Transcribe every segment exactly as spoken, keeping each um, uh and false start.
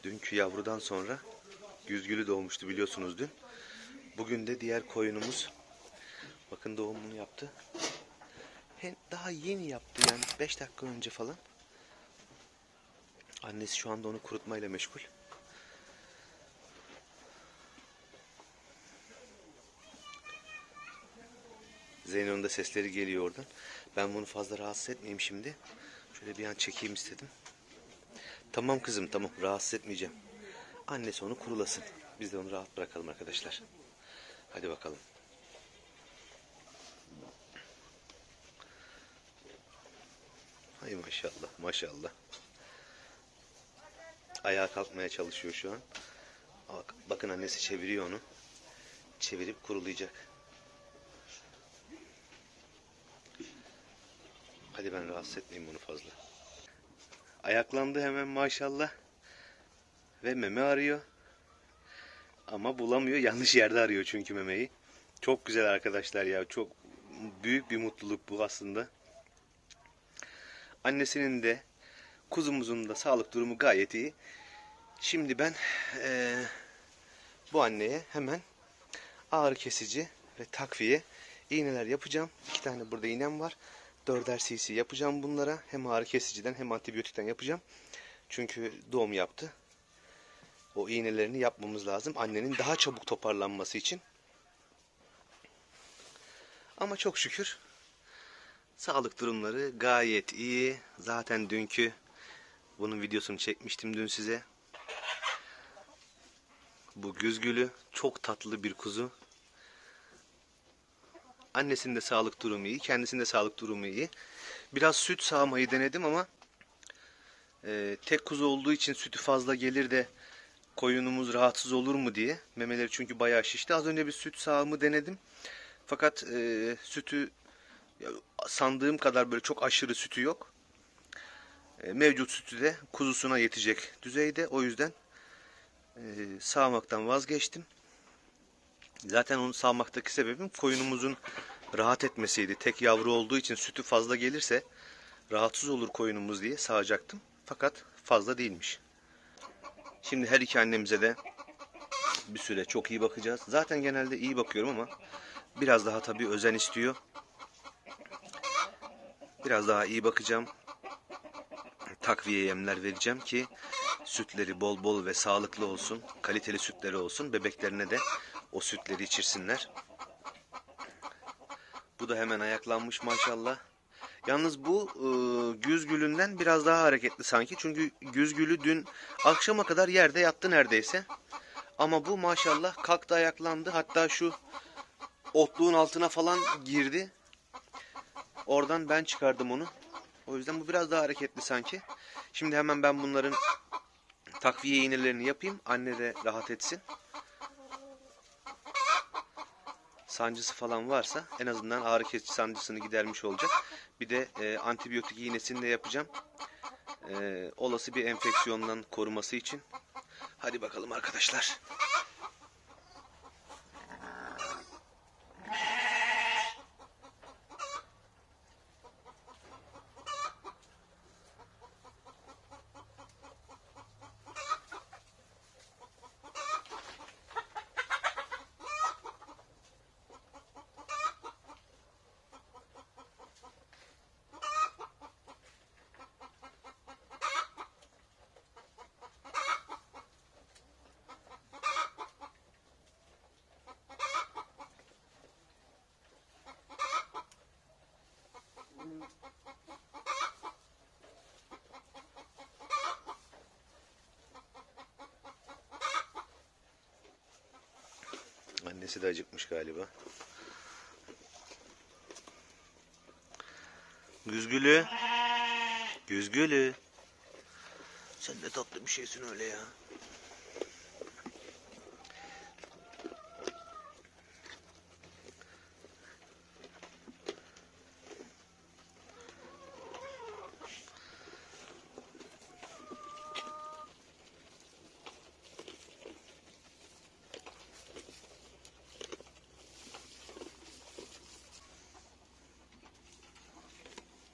Dünkü yavrudan sonra güzgülü doğmuştu biliyorsunuz dün. Bugün de diğer koyunumuz bakın doğumunu yaptı. Hem daha yeni yaptı yani beş dakika önce falan. Annesi şu anda onu kurutmayla meşgul. Zeyno'nun da sesleri geliyor oradan. Ben bunu fazla rahatsız etmeyeyim şimdi. Şöyle bir an çekeyim istedim. Tamam kızım, tamam, rahatsız etmeyeceğim. Annesi onu kurulasın. Biz de onu rahat bırakalım arkadaşlar. Hadi bakalım. Hay maşallah maşallah. Ayağa kalkmaya çalışıyor şu an. Bakın annesi çeviriyor onu. Çevirip kurulayacak. Hadi ben rahatsız etmeyeyim bunu fazla. Ayaklandı hemen maşallah. Ve meme arıyor. Ama bulamıyor. Yanlış yerde arıyor çünkü memeyi. Çok güzel arkadaşlar ya. Çok büyük bir mutluluk bu aslında. Annesinin de kuzumuzun da sağlık durumu gayet iyi. Şimdi ben ee, bu anneye hemen ağrı kesici ve takviye iğneler yapacağım. İki tane burada iğnem var. Dörder cc yapacağım bunlara. Hem ağrı kesiciden hem antibiyotikten yapacağım. Çünkü doğum yaptı. O iğnelerini yapmamız lazım. Annenin daha çabuk toparlanması için. Ama çok şükür sağlık durumları gayet iyi. Zaten dünkü bunun videosunu çekmiştim dün size. Bu güzgülü çok tatlı bir kuzu. Annesinin de sağlık durumu iyi. Kendisinin de sağlık durumu iyi. Biraz süt sağmayı denedim ama e, tek kuzu olduğu için sütü fazla gelir de koyunumuz rahatsız olur mu diye. Memeleri çünkü bayağı şişti. Az önce bir süt sağımı denedim. Fakat e, sütü ya, sandığım kadar böyle çok aşırı sütü yok. E, mevcut sütü de kuzusuna yetecek düzeyde. O yüzden e, sağmaktan vazgeçtim. Zaten onu sağmaktaki sebebim koyunumuzun rahat etmesiydi. Tek yavru olduğu için sütü fazla gelirse rahatsız olur koyunumuz diye sağacaktım. Fakat fazla değilmiş. Şimdi her iki annemize de bir süre çok iyi bakacağız. Zaten genelde iyi bakıyorum ama biraz daha tabii özen istiyor. Biraz daha iyi bakacağım. Takviye yemler vereceğim ki sütleri bol bol ve sağlıklı olsun. Kaliteli sütleri olsun. Bebeklerine de o sütleri içirsinler. Bu da hemen ayaklanmış maşallah. Yalnız bu e, güzgülünden biraz daha hareketli sanki. Çünkü güzgülü dün akşama kadar yerde yattı neredeyse. Ama bu maşallah kalktı, ayaklandı. Hatta şu otluğun altına falan girdi. Oradan ben çıkardım onu. O yüzden bu biraz daha hareketli sanki. Şimdi hemen ben bunların takviye iğnelerini yapayım. Anne de rahat etsin. Sancısı falan varsa en azından ağrı kesici sancısını gidermiş olacak. Bir de e, antibiyotik iğnesini de yapacağım. E, olası bir enfeksiyondan koruması için. Hadi bakalım arkadaşlar. Annesi de acıkmış galiba. Güzgülü. Güzgülü. Sen de tatlı bir şeysin öyle ya.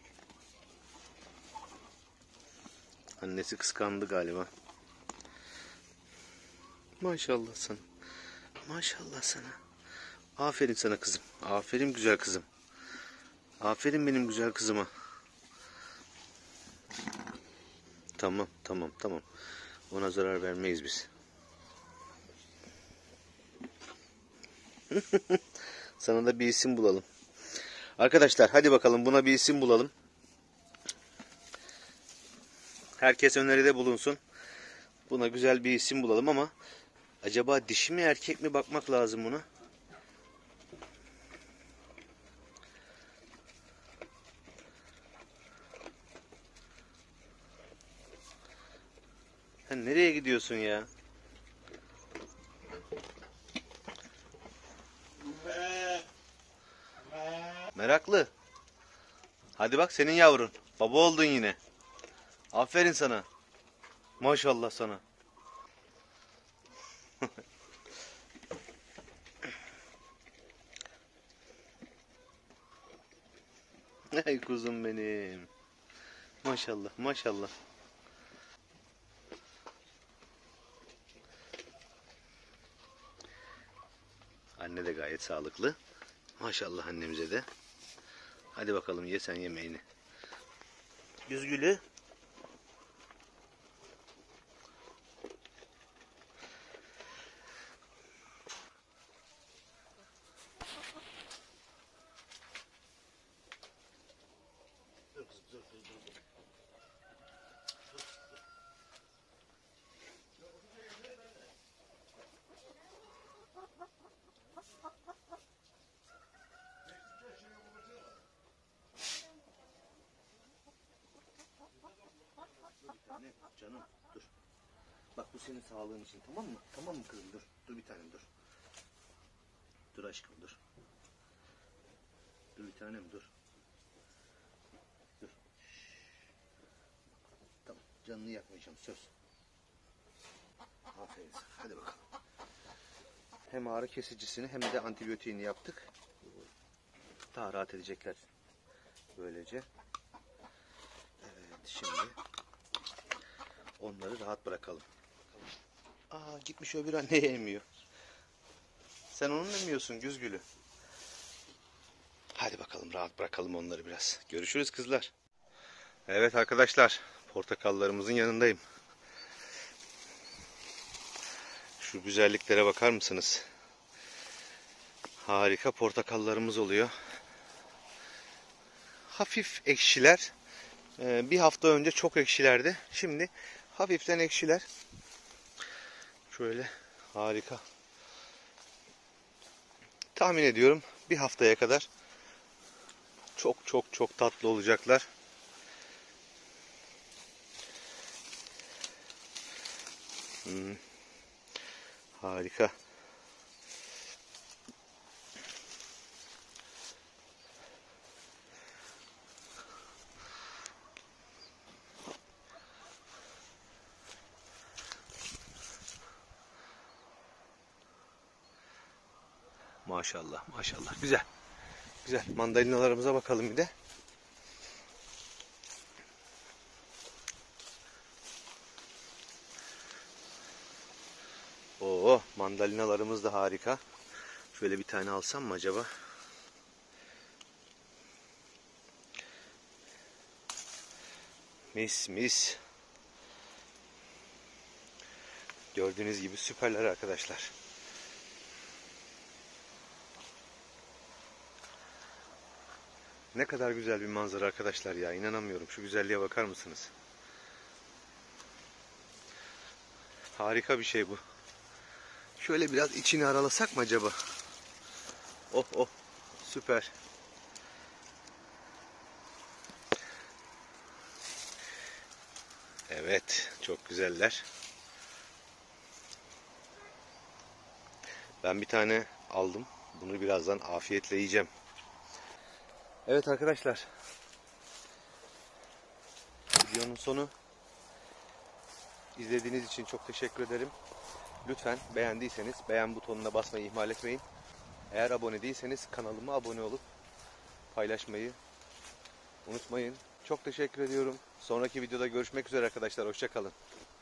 Annesi kıskandı galiba. Maşallah sana. Maşallah sana. Aferin sana kızım. Aferin güzel kızım. Aferin benim güzel kızıma. Tamam, tamam, tamam. Ona zarar vermeyiz biz. Sana da bir isim bulalım. Arkadaşlar hadi bakalım buna bir isim bulalım. Herkes öneride bulunsun. Buna güzel bir isim bulalım ama acaba dişi mi erkek mi bakmak lazım buna. Sen nereye gidiyorsun ya? Meraklı. Hadi bak senin yavrun. Baba oldun yine. Aferin sana. Maşallah sana. Ey kuzum benim. Maşallah, maşallah. Anne de gayet sağlıklı. Maşallah annemize de. Hadi bakalım ye sen yemeğini. Güzgülü. Ne? Canım dur. Bak bu senin sağlığın için tamam mı? Tamam mı kızım dur. Dur bir tanem dur. Dur aşkım dur. Dur bir tanem dur. Dur. Tamam canını yakmayacağım söz. Aferin sana. Hadi bakalım. Hem ağrı kesicisini hem de antibiyotiğini yaptık. Daha rahat edecekler. Böylece. Evet şimdi onları rahat bırakalım. Aa gitmiş öbür anneye emiyor. Sen onu emiyorsun Güzgülü. Hadi bakalım rahat bırakalım onları biraz. Görüşürüz kızlar. Evet arkadaşlar portakallarımızın yanındayım. Şu güzelliklere bakar mısınız? Harika portakallarımız oluyor. Hafif ekşiler. Ee, bir hafta önce çok ekşilerdi. Şimdi hafiften ekşiler. Şöyle harika. Tahmin ediyorum bir haftaya kadar çok çok çok tatlı olacaklar. Hmm. Harika. Maşallah maşallah güzel. Güzel mandalinalarımıza bakalım bir de. Oo mandalinalarımız da harika. Şöyle bir tane alsam mı acaba? Mis mis. Gördüğünüz gibi süperler arkadaşlar. Ne kadar güzel bir manzara arkadaşlar ya. İnanamıyorum. Şu güzelliğe bakar mısınız? Harika bir şey bu. Şöyle biraz içini aralasak mı acaba? Oh oh. Süper. Evet. Çok güzeller. Ben bir tane aldım. Bunu birazdan afiyetle yiyeceğim. Evet arkadaşlar. Videonun sonu. İzlediğiniz için çok teşekkür ederim. Lütfen beğendiyseniz beğen butonuna basmayı ihmal etmeyin. Eğer abone değilseniz kanalıma abone olup paylaşmayı unutmayın. Çok teşekkür ediyorum. Sonraki videoda görüşmek üzere arkadaşlar. Hoşça kalın.